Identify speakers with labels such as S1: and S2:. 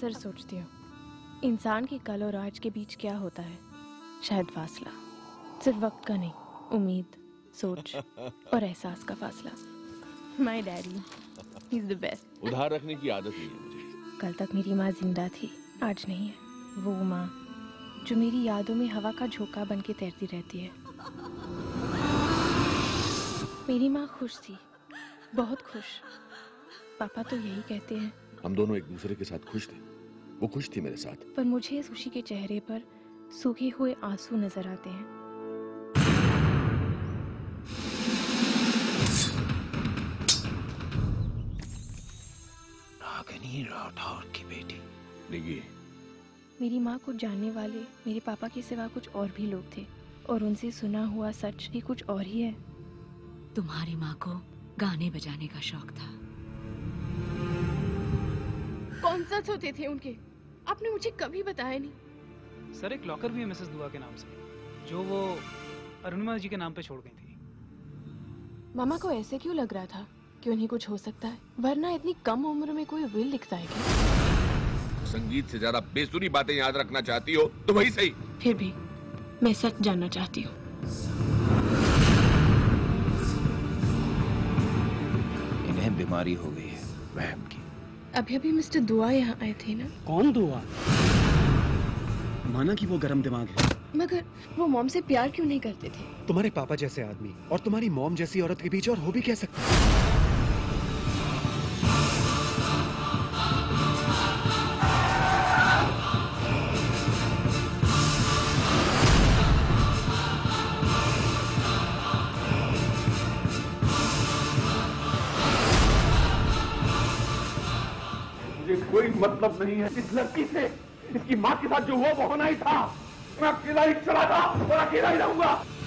S1: अक्सर सोचती हूँ इंसान के कल और आज के बीच क्या होता है। शायद फासला, सिर्फ वक्त का नहीं, उम्मीद, सोच और एहसास का फासला। My daddy, he is the best.
S2: उधार रखने की आदत नहीं है मुझे।
S1: कल तक मेरी माँ जिंदा थी, आज नहीं है। वो माँ जो मेरी यादों में हवा का झोंका बन के तैरती रहती है। मेरी माँ खुश थी, बहुत खुश। पापा तो यही कहते हैं।
S2: हम दोनों एक दूसरे के साथ खुश थे, वो खुश थी मेरे साथ।
S1: पर मुझे इस खुशी के चेहरे पर सूखे हुए आंसू नजर आते हैं।
S3: रागिनी राठौर की बेटी
S2: निगी,
S1: मेरी माँ को जानने वाले मेरे पापा के सिवा कुछ और भी लोग थे, और उनसे सुना हुआ सच भी कुछ और ही है।
S4: तुम्हारी माँ को गाने बजाने का शौक था।
S1: कॉन्सर्ट्स होते थे उनके, आपने मुझे कभी बताया नहीं।
S5: सर एक लॉकर भी है मिसेस दुआ के नाम से, जो वो अरुणिमा जी के नाम पे छोड़ गई थी।
S1: मामा को ऐसे क्यों लग रहा था कि उन्हें कुछ हो सकता है, वरना इतनी कम उम्र में कोई विल लिखता है क्या?
S2: संगीत से ज्यादा बेसुरी बातें याद रखना चाहती हो तो वही सही।
S1: फिर भी मैं सच जानना चाहती हूँ।
S3: इन्हें बीमारी हो गई है वहम की।
S1: अभी अभी मिस्टर दुआ यहाँ आए थे ना?
S6: कौन दुआ? माना कि वो गरम दिमाग है,
S1: मगर वो मॉम से प्यार क्यों नहीं करते थे?
S6: तुम्हारे पापा जैसे आदमी और तुम्हारी मॉम जैसी औरत के बीच और हो भी क्या सकता है?
S7: मुझे कोई मतलब नहीं है इस लड़की से। इसकी माँ के साथ जो हुआ वो होना ही था। मैं अकेला ही चला था और अकेला ही रहूंगा।